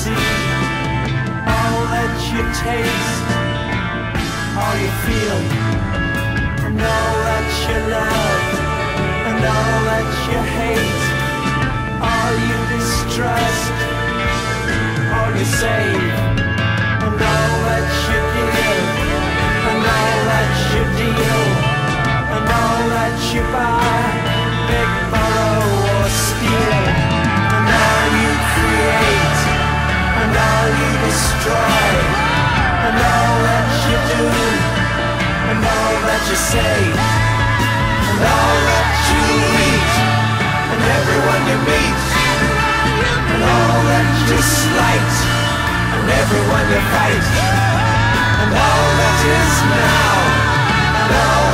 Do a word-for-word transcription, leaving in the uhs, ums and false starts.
see, all that you taste, all you feel, and all that you love, and all that you hate, all you distrust, all you save, and all that you give, and all that you deal, and all that you buy, beg, borrow or steal, and all you create, and all you destroy, and all that you do, and all that you say, and all that you eat, and everyone you meet, and all that you slight, and everyone you fight, and all that is now, and all